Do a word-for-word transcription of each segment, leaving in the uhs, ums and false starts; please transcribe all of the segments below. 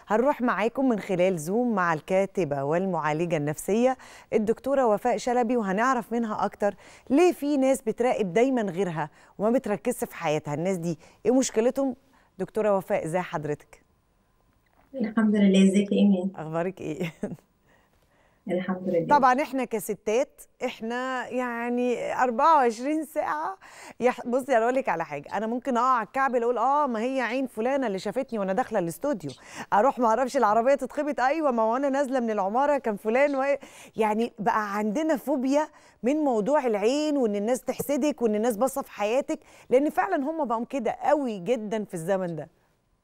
هنروح معاكم من خلال زوم مع الكاتبة والمعالجة النفسية الدكتورة وفاء شلبي، وهنعرف منها أكتر ليه في ناس بتراقب دايما غيرها وما بتركزش في حياتها. الناس دي إيه مشكلتهم؟ دكتورة وفاء، إزاي حضرتك؟ الحمد لله. ازيك يا ايمان؟ أخبارك إيه؟ الحمد لله. طبعا احنا كستات احنا يعني أربعة وعشرين ساعه. يح... بصي انا اقول لك على حاجه، انا ممكن اقع على الكعب اقول اه ما هي عين فلانه اللي شافتني وانا داخله الاستوديو، اروح ما اعرفش العربيه تتخبط، ايوه ما هو انا نازله من العماره كان فلان و... يعني بقى عندنا فوبيا من موضوع العين، وان الناس تحسدك وان الناس باصه في حياتك، لان فعلا هم بقوا كده قوي جدا في الزمن ده.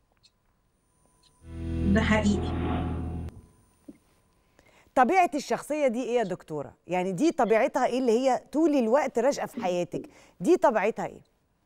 ده حقيقي. طبيعة الشخصية دي ايه يا دكتورة؟ يعني دي طبيعتها ايه اللي هي طول الوقت راشقة في حياتك؟ دي طبيعتها ايه؟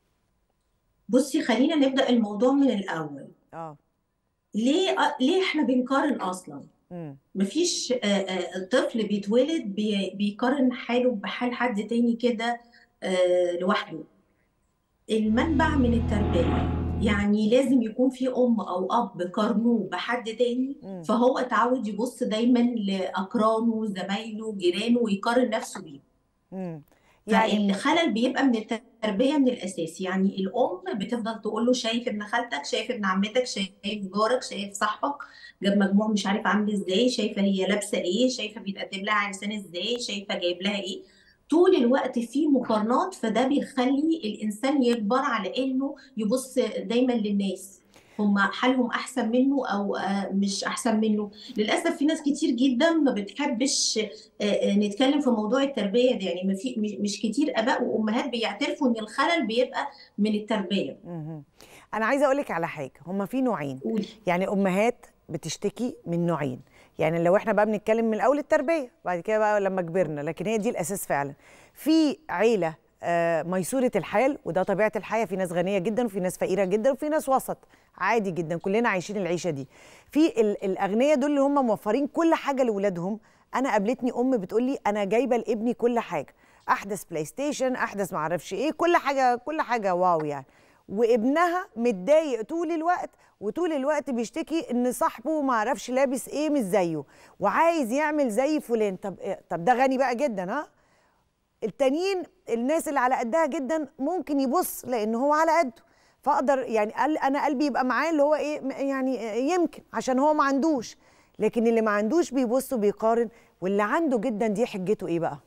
بصي، خلينا نبدأ الموضوع من الأول. اه. ليه أ- ليه احنا بنقارن أصلا؟ امم. مفيش آه، آه، طفل بيتولد بي- بيقارن حاله بحال حد تاني كده آه، لوحده. المنبع من التربية، يعني لازم يكون في أم أو أب قارنوه بحد تاني، امم. فهو اتعود يبص دايما لأقرانه زمايله جيرانه ويقارن نفسه بيه. امم. يعني. فالخلل بيبقى من التربيه من الاساس. يعني الام بتفضل تقول له شايف ابن خالتك، شايف ابن عمتك، شايف جارك، شايف صاحبك جاب مجموع مش عارف عامل ازاي، شايفه هي لابسه ايه، شايفه بيتقدم لها عرسان ازاي، شايفه جايب لها ايه. طول الوقت في مقارنات، فده بيخلي الانسان يكبر على انه يبص دايما للناس هم حالهم احسن منه او آه، مش احسن منه. للاسف في ناس كتير جدا ما بتحبش آه، آه، نتكلم في موضوع التربية ده. يعني ما في مش مش كتير آباء وأمهات بيعترفوا إن الخلل بيبقى من التربية. امم. انا عايزة اقولك على حاجة، هما في نوعين. قولي. يعني امهات بتشتكي من نوعين. يعني لو احنا بقى بنتكلم من الاول التربية، بعد كده بقى لما كبرنا، لكن هي دي الاساس فعلا. في عيلة آه، ميسورة الحال، وده طبيعة الحياة، في ناس غنية جدا وفي ناس فقيرة جدا وفي ناس وسط، عادي جدا، كلنا عايشين العيشة دي. في ال- الأغنياء دول اللي هم موفرين كل حاجة لأولادهم. أنا قابلتني أم بتقول لي أنا جايبة لابني كل حاجة، أحدث بلاي ستيشن، أحدث معرفش إيه، كل حاجة كل حاجة واو يعني. وابنها متضايق طول الوقت، وطول الوقت بيشتكي ان صاحبه ما عرفش لابس ايه مش زيه، وعايز يعمل زي فلان. طب إيه؟ طب ده غني بقى جدا، ها؟ التانيين الناس اللي على قدها جدا ممكن يبص لان هو على قده، فاقدر يعني قال انا قلبي يبقى معاه اللي هو ايه، يعني يمكن عشان هو ما عندوش. لكن اللي ما عندوش بيبص وبيقارن، واللي عنده جدا دي حجته ايه بقى؟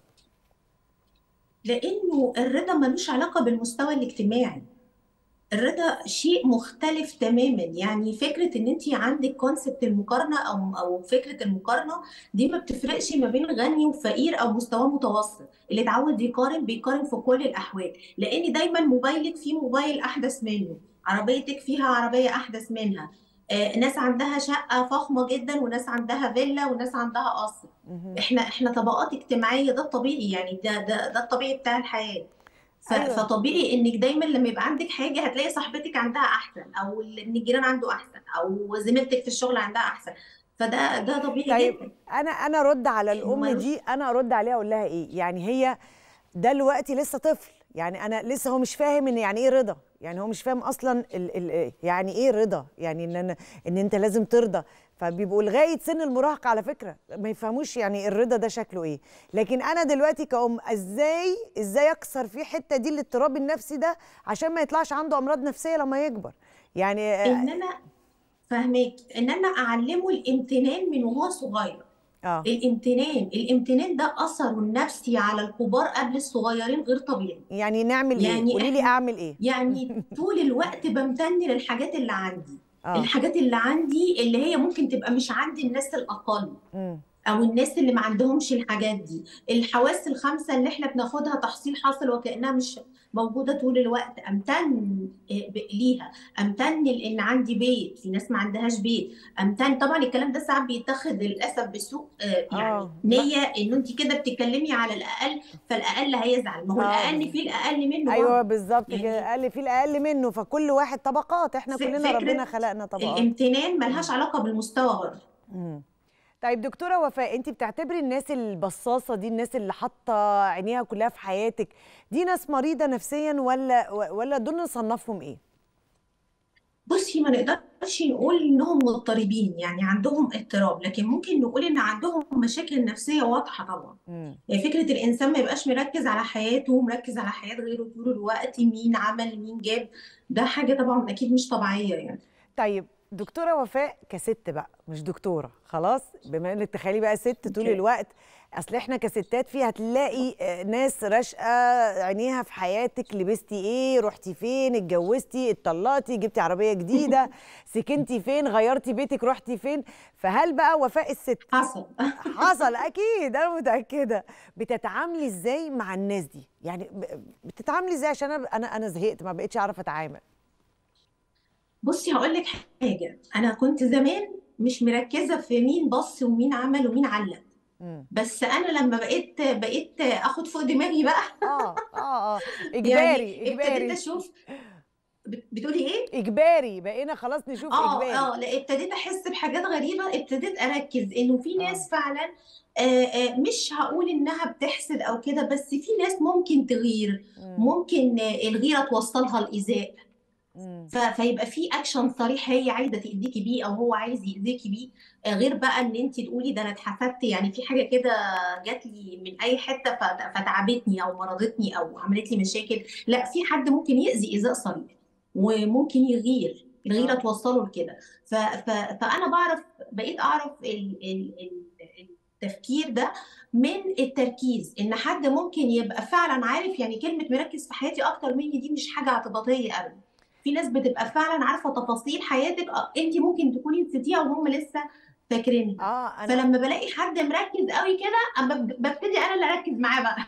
لأنه الرضا ملوش علاقة بالمستوى الاجتماعي. الرضا شيء مختلف تماما. يعني فكرة ان انت عندك كونسبت المقارنة او او فكرة المقارنة دي ما بتفرقش ما بين غني وفقير او مستوى متوسط. اللي اتعود يقارن بيقارن في كل الاحوال، لان دايما موبايلك فيه موبايل احدث منه، عربيتك فيها عربية احدث منها. آه، ناس عندها شقة فخمة جدا وناس عندها فيلا وناس عندها قصر. مهم. احنا احنا طبقات اجتماعية، ده الطبيعي. يعني ده ده ده الطبيعي بتاع الحياة. ف- ايوه. فطبيعي انك دايما لما يبقى عندك حاجه هتلاقي صاحبتك عندها احسن، او ابن الجيران عنده احسن، او زميلتك في الشغل عندها احسن. فده ده طبيعي طيب جدا. انا انا ارد على انه الام ملوش. دي، انا ارد عليها اقول لها ايه؟ يعني هي دلوقتي لسه طفل، يعني انا لسه هو مش فاهم ان يعني ايه رضا، يعني هو مش فاهم اصلا ال ال يعني ايه رضا، يعني ان أنا ان انت لازم ترضى. فبيبقوا لغايه سن المراهقه على فكره ما يفهموش يعني الرضا ده شكله ايه. لكن انا دلوقتي كأم ازاي ازاي اكسر فيه حته دي الاضطراب النفسي ده عشان ما يطلعش عنده امراض نفسيه لما يكبر؟ يعني اه. ان انا فاهماك، ان انا اعلمه الامتنان من وهو صغير. آه. الامتنان الامتنان ده اثره النفسي على الكبار قبل الصغيرين غير طبيعي. يعني نعمل ايه؟ يعني قولي لي احنا اعمل ايه؟ يعني طول الوقت بمتن للحاجات اللي عندي. اه. الحاجات اللي عندي اللي هي ممكن تبقى مش عند الناس الأقل، امم. او الناس اللي ما عندهمش الحاجات دي. الحواس الخمسه اللي احنا بناخدها تحصيل حاصل وكانها مش موجوده طول الوقت، امتن إيه، ب- ليها. امتن لان عندي بيت، في ناس ما عندهاش بيت. امتن. طبعا الكلام ده ساعات بيتاخد للاسف بسوء آه، يعني اه. ما نيه، ان انت كده بتتكلمي على الاقل، فالاقل هيزعل. ما هو اه الاقل بالظبط. فيه الاقل منه ايوه برضه. بالظبط كده، يعني اقل في الاقل منه، فكل واحد طبقات، احنا ف- كلنا ربنا فكره خلقنا طبقات. الامتنان مم. ملهاش علاقه بالمستوى برضه. مم. طيب دكتوره وفاء، انت بتعتبري الناس البصاصه دي، الناس اللي حاطه عينيها كلها في حياتك، دي ناس مريضه نفسيا ولا ولا دول نصنفهم ايه؟ بصي ما نقدرش نقول انهم مضطربين، يعني عندهم اضطراب، لكن ممكن نقول ان عندهم مشاكل نفسية واضحة طبعا. امم. يعني فكرة الانسان ما يبقاش مركز على حياته ومركز على حياة غيره طول الوقت، مين عمل مين جاب، ده حاجة طبعا اكيد مش طبيعية يعني. طيب دكتورة وفاء كست بقى، مش دكتورة خلاص، بما انك تخيلي بقى ست طول اوكي. الوقت. اصل احنا كستات فيها هتلاقي آه، ناس راشقة عينيها في حياتك، لبستي ايه، رحتي فين، اتجوزتي، اتطلقتي، جبتي عربية جديدة، سكنتي فين، غيرتي بيتك، رحتي فين. فهل بقى وفاء الست حصل. حصل؟ اكيد انا متأكدة. بتتعاملي ازاي مع الناس دي؟ يعني ب- بتتعاملي ازاي؟ عشان انا انا أنا زهقت، ما بقتش اعرف اتعامل. بصي هقول لك حاجة، انا كنت زمان مش مركزة في مين بص ومين عمل ومين علق، امم. بس انا لما بقيت بقيت اخد فوق دماغي بقى. اه اه اه. اجباري يعني ابتديت اجباري. اشوف. بت- بتقولي ايه؟ اجباري بقينا خلاص نشوف اه اجباري. اه، لا ابتديت احس بحاجات غريبه، ابتديت اركز انه في اه. ناس فعلا، آه آه مش هقول انها بتحسد او كده، بس في ناس ممكن تغير، امم. ممكن آه الغيره توصلها لايذاء. امم. ف- فيبقى في اكشن صريح هي عايزه تاذيكي بيه او هو عايز يأذيكي بيه، آه غير بقى ان انت تقولي ده انا اتحسدت، يعني في حاجه كده جات لي من اي حته فت- فتعبتني او مرضتني او عملت لي مشاكل. لا، في حد ممكن يأذي ايذاء صريح وممكن يغير، الغيره اه. توصله لكده. ف- ف- فانا بعرف، بقيت اعرف ال ال ال التفكير ده من التركيز، ان حد ممكن يبقى فعلا عارف، يعني كلمه مركز في حياتي اكتر مني دي مش حاجه اعتباطيه ابدا. في ناس بتبقى فعلا عارفه تفاصيل حياتك، آه، انت ممكن تكوني نسيتيها وهم لسه فاكرينها. اه. انا فلما بلاقي حد مركز قوي كده، أما بب- ببتدي انا اللي اركز معاه بقى.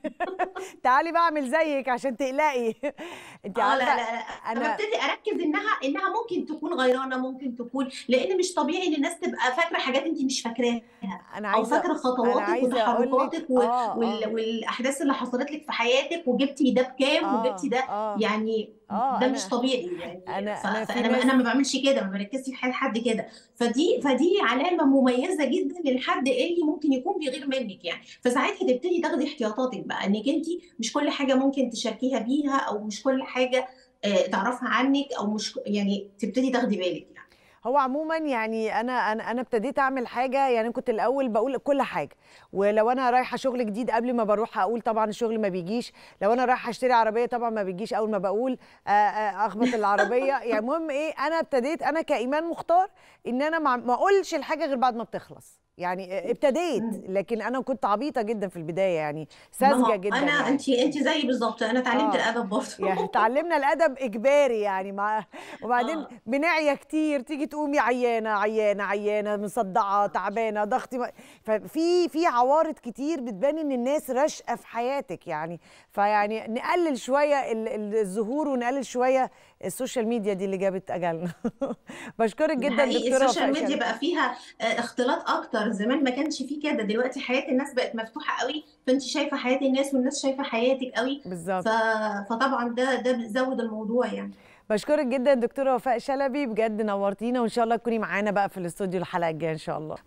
تعالي بقى اعمل زيك عشان تقلقي. انت اه لا عارفه. لا لا، انا ببتدي اركز انها انها ممكن تكون غيرانه، ممكن تكون، لان مش طبيعي ان الناس تبقى فاكره حاجات انت مش فاكراها، انا او عايزه فاكره انا خطواتك عايزه اقول لك وتحركاتك و- اه وال... اه والاحداث اللي حصلت لك في حياتك، وجبتي ده بكام وجبتي اه ده، اه يعني اه. ده مش انا طبيعي يعني. ف... انا انا في فانا ما... ناس. انا ما بعملش كده، ما بركزش في حياه حد كده. فدي فدي علامه مميزه جدا للحد اللي ممكن يكون بيغير منك يعني. فساعتها تبتدي تاخدي احتياطاتك بقى، انك انت مش كل حاجه ممكن تشاركيها بيها، او مش كل حاجه آه، تعرفها عنك، او مش يعني تبتدي تاخدي بالك يعني. هو عموما يعني انا انا انا ابتديت اعمل حاجه، يعني كنت الاول بقول كل حاجه، ولو انا رايحه شغل جديد قبل ما بروح اقول طبعا الشغل ما بيجيش، لو انا رايحه اشتري عربيه طبعا ما بيجيش اول ما بقول، آه، آه، اخبط العربيه. يعني المهم ايه، انا ابتديت انا كايمان مختار ان انا ما ما اقولش الحاجه غير بعد ما بتخلص. يعني آه، ابتديت، مم. لكن انا كنت عبيطه جدا في البدايه، يعني ما ساذجه هو جدا انا، يعني. انت انت زيي بالظبط، انا اتعلمت اه. الادب يعني برضه. اتعلمنا الادب اجباري يعني مع. وبعدين اه بنعيا كتير، تيجي تقومي عيانه عيانه عيانه، مصدعه، تعبانه، ضغطي م- ففي في عوارض كتير بتبان ان الناس راشقه في حياتك يعني. فيعني نقلل شويه ال- ال- الظهور، ونقلل شويه السوشيال ميديا دي اللي جابت اجلنا. بشكرك ده جدا حقيقي، دكتوره وفاء السوشيال ميديا شلبي. بقى فيها آه، اختلاط اكتر، زمان ما كانش فيه كده، دلوقتي حياة الناس بقت مفتوحة قوي، فانت شايفة حياة الناس والناس شايفة حياتك قوي. ف... بالظبط. فطبعا ده ده بيزود الموضوع يعني. بشكرك جدا دكتوره وفاء شلبي، بجد نورتينا، وان شاء الله تكوني معانا بقى في الاستوديو الحلقه الجايه ان شاء الله.